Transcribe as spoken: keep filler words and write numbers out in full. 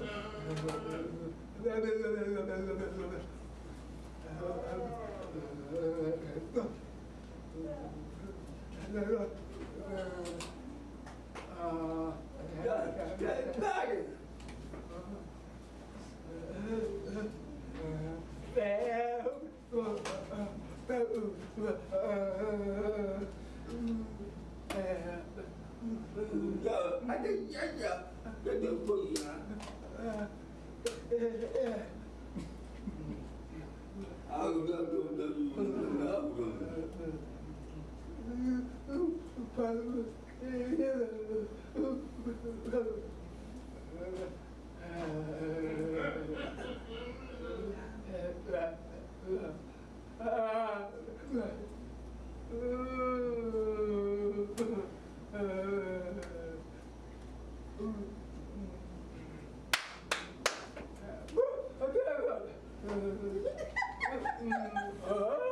Giờ anh đi chết giờ cái điều gì hả? Ờ được được được được được